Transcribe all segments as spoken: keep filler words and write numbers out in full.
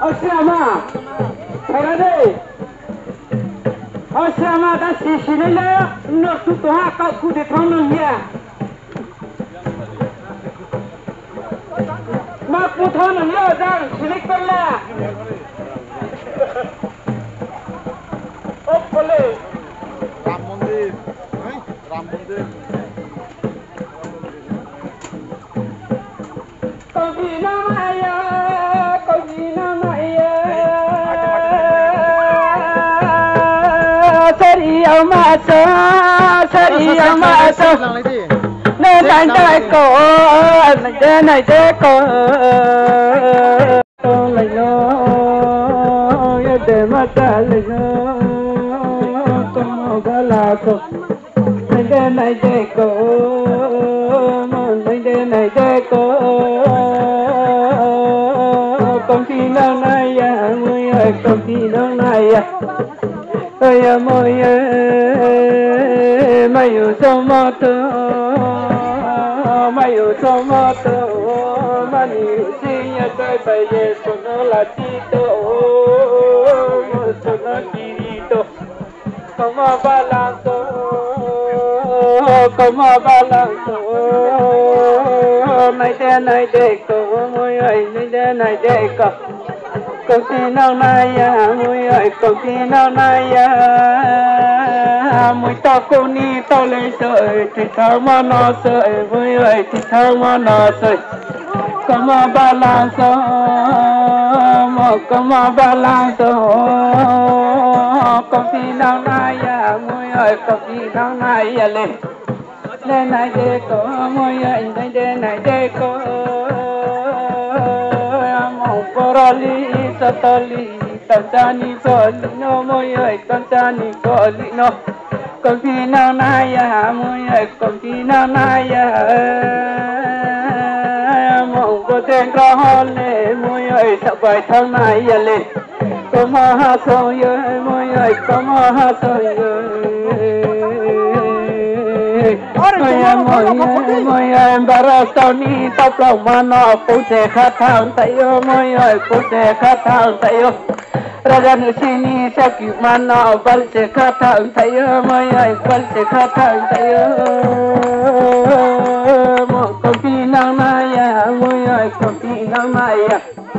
Osama, Ferade, Osama đã xì xì lên đó, nó tụt hoa cậu cụ để thong nó nhẹ, mà cụ thong nó nhẹ rằng xì lên con là, ốp lên, Ram Mandir, Ram Mandir. Con gì nó mày à, con gì nó mày à, sari ama sa, sari ama sa, nên anh đây có, nên này đây có, lấy nó, để mà trả lấy nó, không có là không, nên này đây có, nên này đây có. Công ty nào này à, mày ơi, công ty nào này à, ơi à mày ơi, mày yêu sao mà tớ, mày yêu sao mà tớ, mà yêu gì nhá cái bây giờ số nó là chi tớ, số nó chi tớ, không mà ba lang tớ, không mà ba lang tớ. Này đây này đây có mày ơi, này đây này đây có, công ty nào này à, mày ơi, công ty nào này à, mày tao cô ni tao lấy sợi, thì thao mà nó sợi, mày ơi, thì thao mà nó sợi, come on balance, come on balance, công ty nào này à, mày ơi, công ty nào này à lên. Đây này đây có môi anh đây đây này đây có mong porali satali tantani soli no môi ơi tantani soli no công ty nào này à môi ơi công ty nào này à mong có tên có hôn lệ môi ơi sao bài thằng này à lên có mà hát sôi ơi môi ơi có mà hát sôi ơi mày em bara tao ni tao plong mà nó phụ sẽ khát thang tay ơi mày ơi phụ sẽ khát thang tay ơi raja nu sini sakit mà nó vẫn sẽ khát thang tay ơi mày ơi vẫn sẽ khát thang tay ơi một công ty nào này à mày ơi công ty nào này à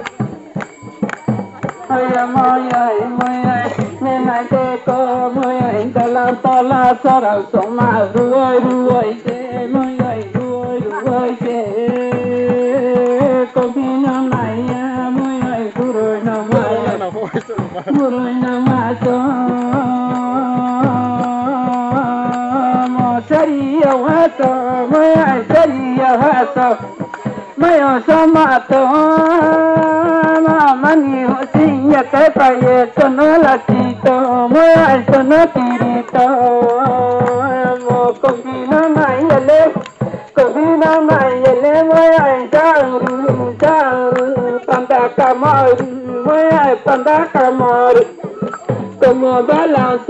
ơi mày ơi mày ơi nên này thế có mày ơi ta làm ta la sao đâu sống mà ruồi ruồi thế mày ơi ruồi ruồi thế công ty nào này à mày ơi ruồi nào mày ruồi nào mà cho mà sari yêu hết rồi mày ơi sari yêu hết rồi mày ơi sao mà to mà mani ho sin ya cái bài cho nó là chi to mày ơi cho nó chi to một công ty nó này lên công ty nó này lên mày ơi sang ru sang ru panda kamar mày ơi panda kamar como balance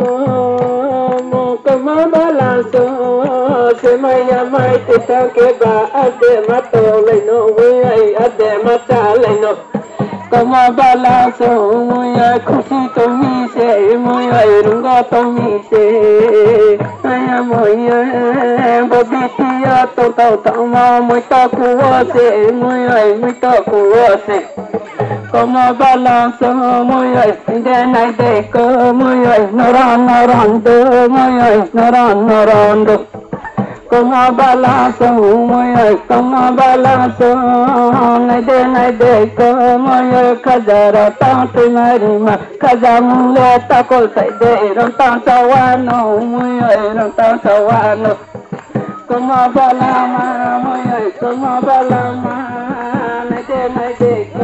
como balance se mày mày te ta que va ade mato le no mày ơi ade mata le no como balance mày खुशी तो मी से mày runga to mi se ay mày bobitiya to to to ma mày ta kuwa se mày mày ta kuwa se como balance mày de nai de ko mày naran naran do mày naran naran do como balance mày como balance nai de nai de ko mày khajara ta tumari ma khajamulla ta kol sai de ron ta sawano mày ron ta sawano como balama mày como balama nai de nai de ko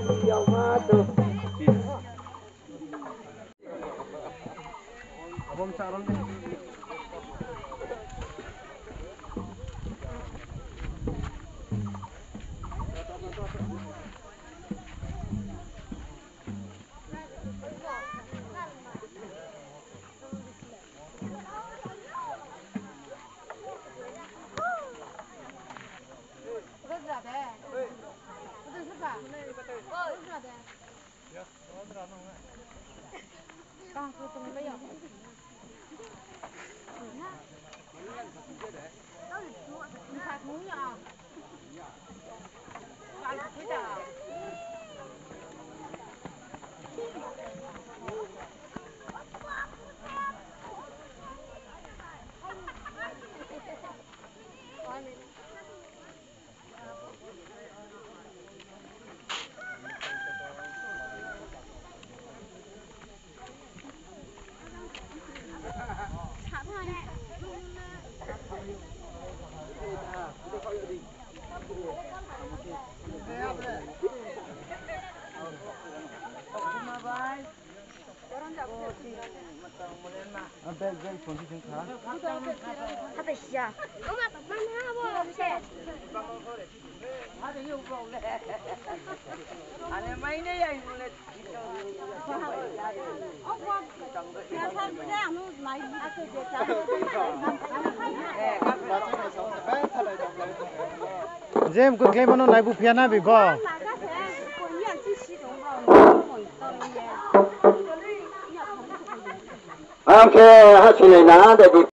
yêu ma tu Abang calon 刚喝东没有。你看同样，完了回家。他在下，我妈妈妈我去。他得有包嘞，俺那买的也有嘞。我我，那他不这样，弄买一个就这样。 Jem kun klem ano nai bu piana bi ba. Ok, hát xin lời ná để